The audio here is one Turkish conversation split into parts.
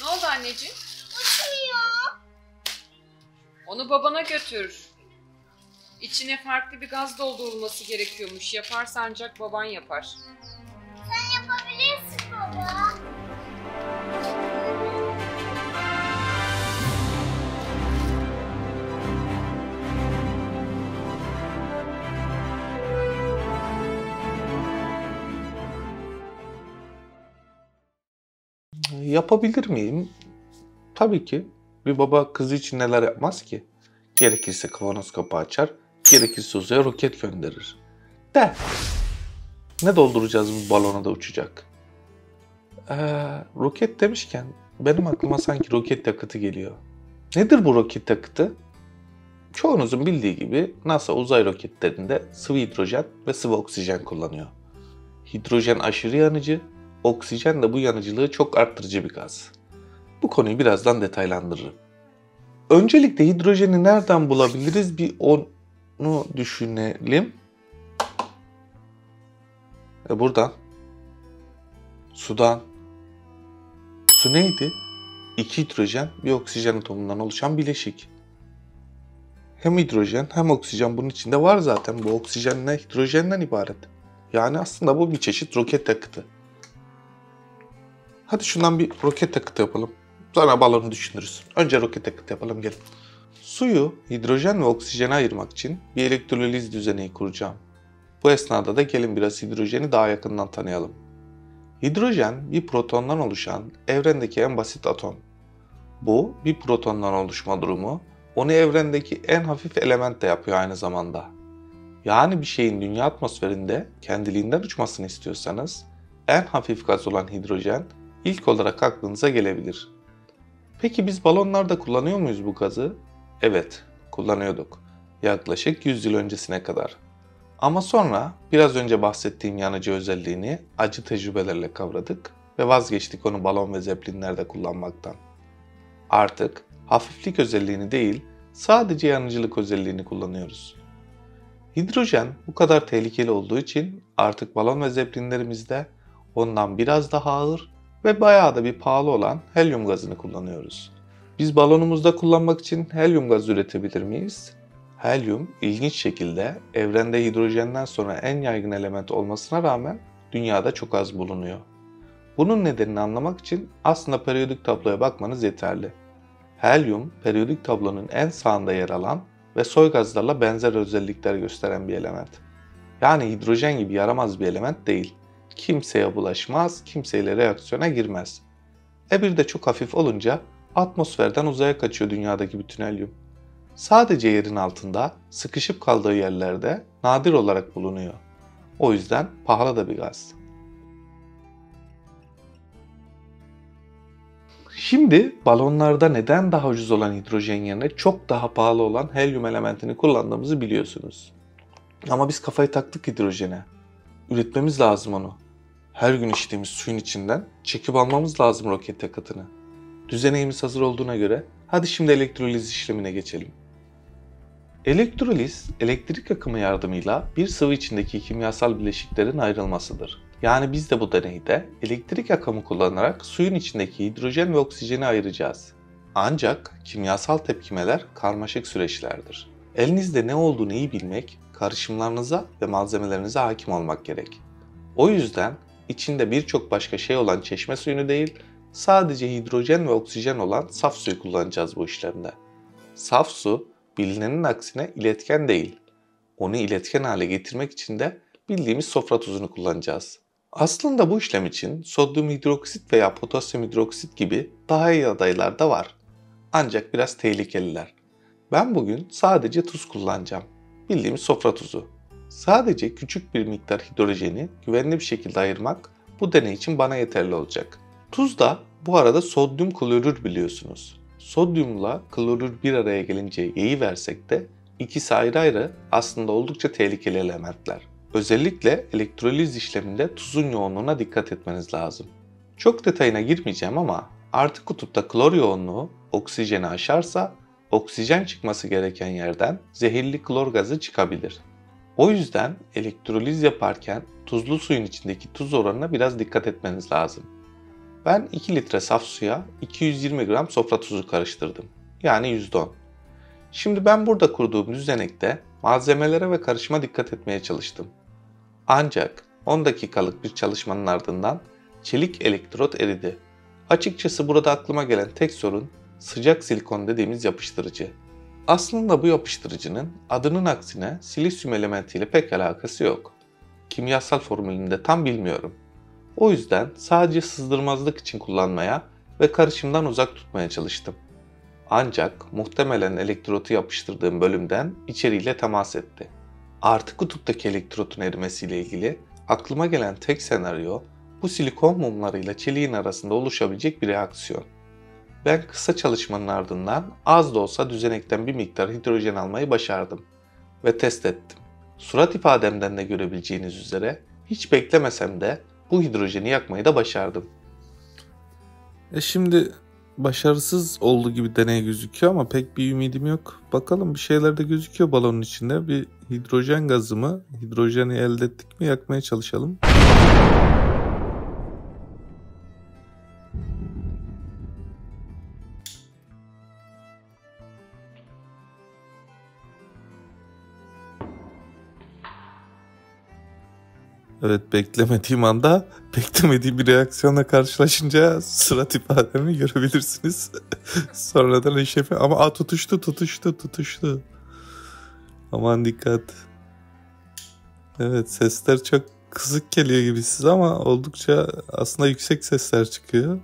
Ne oldu anneciğim? Uçmuyor. Onu babana götür. İçine farklı bir gaz doldurulması gerekiyormuş. Yaparsa ancak baban yapar. Sen yapabilirsin baba. Yapabilir miyim? Tabii ki. Bir baba kızı için neler yapmaz ki? Gerekirse kavanoz kapağı açar, gerekirse uzaya roket gönderir. De, ne dolduracağız bu balona da uçacak? Roket demişken benim aklıma sanki roket yakıtı geliyor. Nedir bu roket yakıtı? Çoğunuzun bildiği gibi NASA uzay roketlerinde sıvı hidrojen ve sıvı oksijen kullanıyor. Hidrojen aşırı yanıcı, oksijen de bu yanıcılığı çok arttırıcı bir gaz. Bu konuyu birazdan detaylandırırım. Öncelikle hidrojeni nereden bulabiliriz bir onu düşünelim. Buradan. Sudan. Su neydi? 2 hidrojen, bir oksijen atomundan oluşan bileşik. Hem hidrojen hem oksijen bunun içinde var zaten. Bu oksijenle hidrojenden ibaret. Yani aslında bu bir çeşit roket yakıtı. Hadi şundan bir roket yakıtı yapalım. Sonra balonu düşünürüz. Önce roket yakıtı yapalım gelin. Suyu hidrojen ve oksijene ayırmak için bir elektroliz düzeneği kuracağım. Bu esnada da gelin biraz hidrojeni daha yakından tanıyalım. Hidrojen bir protondan oluşan evrendeki en basit atom. Bu bir protondan oluşma durumu onu evrendeki en hafif element de yapıyor aynı zamanda. Yani bir şeyin dünya atmosferinde kendiliğinden uçmasını istiyorsanız en hafif gaz olan hidrojen ilk olarak aklınıza gelebilir. Peki biz balonlarda kullanıyor muyuz bu gazı? Evet, kullanıyorduk. Yaklaşık 100 yıl öncesine kadar. Ama sonra biraz önce bahsettiğim yanıcı özelliğini acı tecrübelerle kavradık ve vazgeçtik onu balon ve zeplinlerde kullanmaktan. Artık hafiflik özelliğini değil, sadece yanıcılık özelliğini kullanıyoruz. Hidrojen bu kadar tehlikeli olduğu için artık balon ve zeplinlerimizde ondan biraz daha ağır ve bayağı da bir pahalı olan helyum gazını kullanıyoruz. Biz balonumuzda kullanmak için helyum gazı üretebilir miyiz? Helyum ilginç şekilde evrende hidrojenden sonra en yaygın element olmasına rağmen dünyada çok az bulunuyor. Bunun nedenini anlamak için aslında periyodik tabloya bakmanız yeterli. Helyum periyodik tablonun en sağında yer alan ve soy gazlarla benzer özellikler gösteren bir element. Yani hidrojen gibi yaramaz bir element değil. Kimseye bulaşmaz, kimseyle reaksiyona girmez. Bir de çok hafif olunca atmosferden uzaya kaçıyor dünyadaki bütün helyum. Sadece yerin altında, sıkışıp kaldığı yerlerde nadir olarak bulunuyor. O yüzden pahalı da bir gaz. Şimdi balonlarda neden daha ucuz olan hidrojen yerine çok daha pahalı olan helyum elementini kullandığımızı biliyorsunuz. Ama biz kafayı taktık hidrojene. Üretmemiz lazım onu. Her gün içtiğimiz suyun içinden çekip almamız lazım roket yakıtını. Düzeneğimiz hazır olduğuna göre hadi şimdi elektroliz işlemine geçelim. Elektroliz, elektrik akımı yardımıyla bir sıvı içindeki kimyasal bileşiklerin ayrılmasıdır. Yani biz de bu deneyde elektrik akımı kullanarak suyun içindeki hidrojen ve oksijeni ayıracağız. Ancak kimyasal tepkimeler karmaşık süreçlerdir. Elinizde ne olduğunu iyi bilmek, karışımlarınıza ve malzemelerinize hakim olmak gerek. O yüzden içinde birçok başka şey olan çeşme suyunu değil, sadece hidrojen ve oksijen olan saf suyu kullanacağız bu işlemde. Saf su, bilinenin aksine iletken değil. Onu iletken hale getirmek için de bildiğimiz sofra tuzunu kullanacağız. Aslında bu işlem için sodyum hidroksit veya potasyum hidroksit gibi daha iyi adaylar da var. Ancak biraz tehlikeliler. Ben bugün sadece tuz kullanacağım. Bildiğimiz sofra tuzu. Sadece küçük bir miktar hidrojeni güvenli bir şekilde ayırmak bu deney için bana yeterli olacak. Tuz da bu arada sodyum klorür biliyorsunuz. Sodyumla klorür bir araya gelince Y'yi versek de ikisi ayrı ayrı aslında oldukça tehlikeli elementler. Özellikle elektroliz işleminde tuzun yoğunluğuna dikkat etmeniz lazım. Çok detayına girmeyeceğim ama artı kutupta klor yoğunluğu oksijeni aşarsa oksijen çıkması gereken yerden zehirli klor gazı çıkabilir. O yüzden elektroliz yaparken tuzlu suyun içindeki tuz oranına biraz dikkat etmeniz lazım. Ben 2 litre saf suya 220 gram sofra tuzu karıştırdım. Yani %10. Şimdi ben burada kurduğum düzenekte malzemelere ve karışıma dikkat etmeye çalıştım. Ancak 10 dakikalık bir çalışmanın ardından çelik elektrot eridi. Açıkçası burada aklıma gelen tek sorun sıcak silikon dediğimiz yapıştırıcı. Aslında bu yapıştırıcının adının aksine silisyum elementiyle pek alakası yok. Kimyasal formülünü de tam bilmiyorum. O yüzden sadece sızdırmazlık için kullanmaya ve karışımdan uzak tutmaya çalıştım. Ancak muhtemelen elektrotu yapıştırdığım bölümden içeriğiyle temas etti. Artı kutuptaki elektrotun erimesiyle ilgili aklıma gelen tek senaryo bu silikon mumlarıyla çeliğin arasında oluşabilecek bir reaksiyon. Ben kısa çalışmanın ardından az da olsa düzenekten bir miktar hidrojen almayı başardım ve test ettim. Surat ifademden de görebileceğiniz üzere hiç beklemesem de bu hidrojeni yakmayı da başardım. Şimdi başarısız olduğu gibi deney gözüküyor ama pek bir ümidim yok. Bakalım bir şeyler de gözüküyor balonun içinde. Bir hidrojen gazı mı? Hidrojeni elde ettik mi? Yakmaya çalışalım. Evet, beklemediğim bir reaksiyonla karşılaşınca surat ifademi görebilirsiniz. Sonradan eşefe ama tutuştu. Aman dikkat. Evet, sesler çok kısık geliyor gibi size ama oldukça aslında yüksek sesler çıkıyor.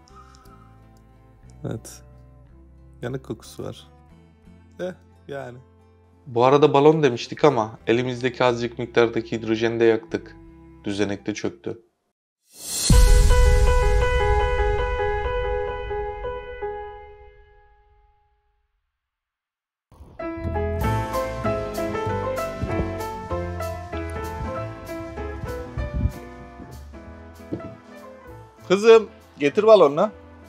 Evet. Yanık kokusu var. Yani. Bu arada balon demiştik ama elimizdeki azıcık miktardaki hidrojeni de yaktık. Düzenek de çöktü. Kızım, getir balonla.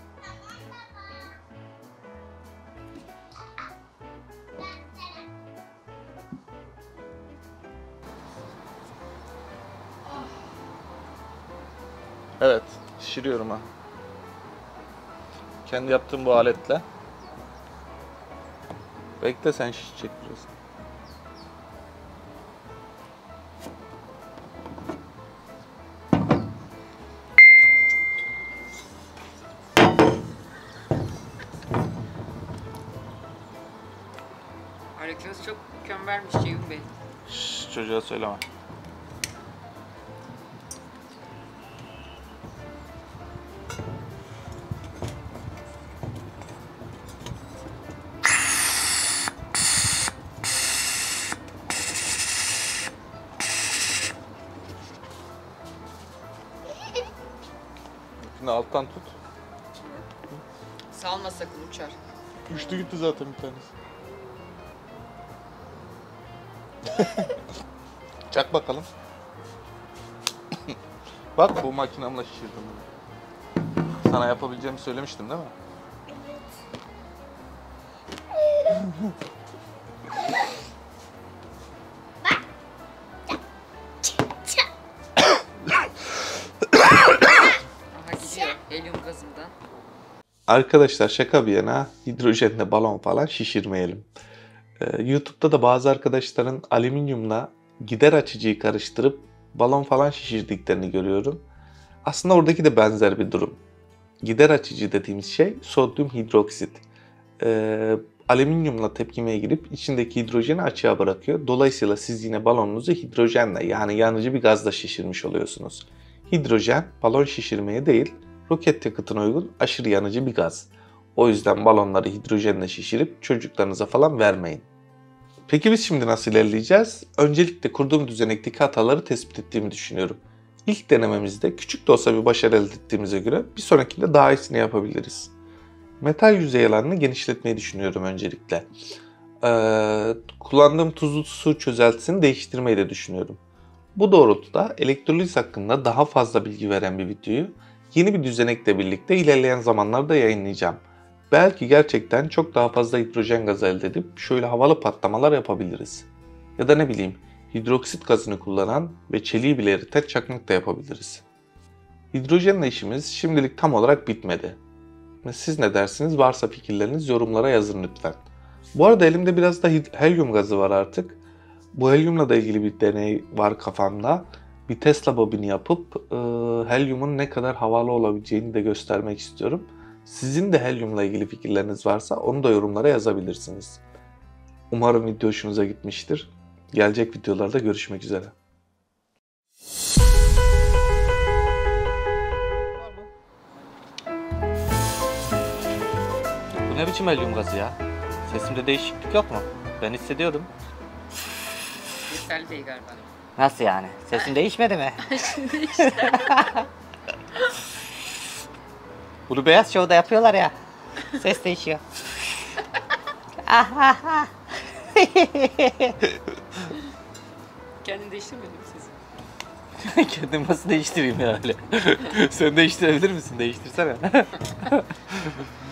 Evet, şişiriyorum ha. Kendi yaptığım bu aletle. Bekle, sen şişecek biraz. Hareketi çok mükemmelmiş Ceyhun Bey. Çocuğa söyleme. Şimdi alttan tut. Salma sakın, uçar. Uçtu gitti zaten bir tanesi. Çak bakalım. Bak, bu makinamla şişirdim bunu. Sana yapabileceğimi söylemiştim değil mi? Aha gidiyor helyum gazından. Arkadaşlar, şaka bir yana hidrojenle balon falan şişirmeyelim. YouTube'da da bazı arkadaşların alüminyumla gider açıcıyı karıştırıp balon falan şişirdiklerini görüyorum. Aslında oradaki de benzer bir durum. Gider açıcı dediğimiz şey sodyum hidroksit. Alüminyumla tepkimeye girip içindeki hidrojeni açığa bırakıyor. Dolayısıyla siz yine balonunuzu hidrojenle, yani yanıcı bir gazla şişirmiş oluyorsunuz. Hidrojen balon şişirmeye değil, roket yakıtına uygun aşırı yanıcı bir gaz. O yüzden balonları hidrojenle şişirip çocuklarınıza falan vermeyin. Peki biz şimdi nasıl ilerleyeceğiz? Öncelikle kurduğum düzenekteki hataları tespit ettiğimi düşünüyorum. İlk denememizde küçük de olsa bir başarı elde ettiğimize göre bir sonrakinde daha iyisini yapabiliriz. Metal yüzey alanını genişletmeyi düşünüyorum öncelikle. Kullandığım tuzlu su çözeltisini değiştirmeyi de düşünüyorum. Bu doğrultuda elektroliz hakkında daha fazla bilgi veren bir videoyu yeni bir düzenekle birlikte ilerleyen zamanlarda yayınlayacağım. Belki gerçekten çok daha fazla hidrojen gazı elde edip şöyle havalı patlamalar yapabiliriz. Ya da ne bileyim, hidroksit gazını kullanan ve çeliği bile eriten çakmak da yapabiliriz. Hidrojenle işimiz şimdilik tam olarak bitmedi. Siz ne dersiniz? Varsa fikirleriniz yorumlara yazın lütfen. Bu arada elimde biraz da helyum gazı var artık. Bu helyumla da ilgili bir deney var kafamda. Bir Tesla bobini yapıp helyumun ne kadar havalı olabileceğini de göstermek istiyorum. Sizin de helyumla ilgili fikirleriniz varsa onu da yorumlara yazabilirsiniz. Umarım video hoşunuza gitmiştir. Gelecek videolarda görüşmek üzere. Bu ne biçim helyum gazı ya? Sesimde değişiklik yok mu? Ben hissediyorum. Yeterli değil galiba. Nasıl yani? Sesim değişmedi mi? Şimdi işte. Bunu Beyaz Show'da yapıyorlar ya. Ses değişiyor. Kendini değiştirmedin mi sesi? Kendim nasıl değiştireyim ya öyle? Sen değiştirebilir misin? Değiştirsene.